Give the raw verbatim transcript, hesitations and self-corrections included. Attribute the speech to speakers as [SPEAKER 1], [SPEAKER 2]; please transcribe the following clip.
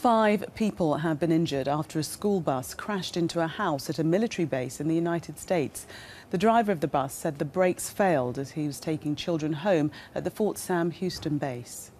[SPEAKER 1] Five people have been injured after a school bus crashed into a house at a military base in the United States. The driver of the bus said the brakes failed as he was taking children home at the Fort Sam Houston base.